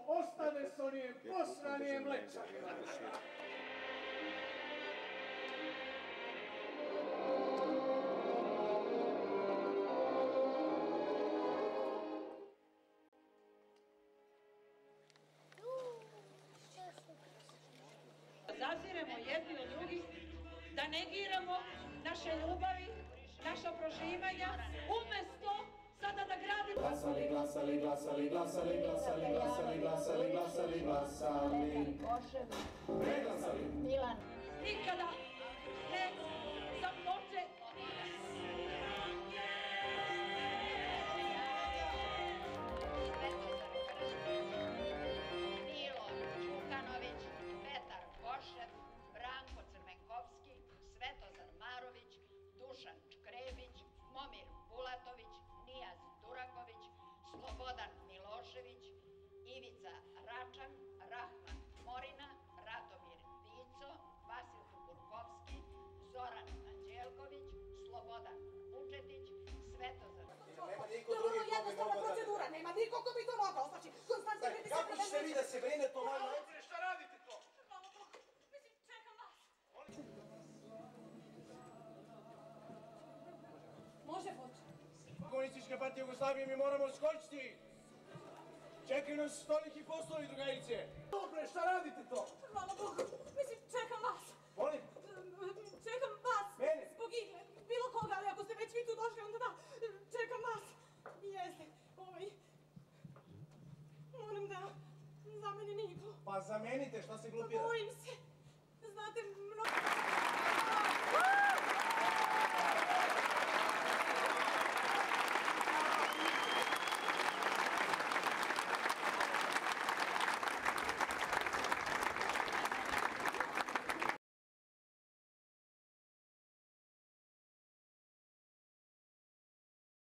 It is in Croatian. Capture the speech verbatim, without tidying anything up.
ostane s onim posranijem mlečanima. Zaziremo jedni od drugih, da negiramo naše ljubavi, naša proživanja, umjesto sada da gradimo... Glasali, glasali, glasali, glasali, glasali, glasali, glasali, glasali, glasali. Preglasali. Milan. Nikada ne sam noće... Branko Crvenkovski, Svetozar Marović, Dušan Čkrebić, Momir Bulatović, Nijaz Duraković, Slobodan Milošević, Ivica Račan, Rahman Morina, Radomir Vico, Vasil Burkovski, Zoran Anđelković, Slobodan Vučetić, Svetozar... Nema niko drugi ko bi jednostavna procedura, nema niko ko bi to mogao, znači... Kako ćete vi da se brinete o mojoj majci? Šta radite to? Mislim, čekam vas. Može poći. Komunistička partija Jugoslavije, mi moramo skočiti. Čekaju nas toliki poslovi, drugarice. Dobre, šta radite to? Hvala Bogu, mislim, čekam vas. Molim? Čekam vas. Mene? Zbog Igle, bilo koga, ali ako ste već vi tu došli, onda da, čekam vas. Jeste, ovaj... Moram da zamenim Iglu. Pa zamenite, šta se glupira?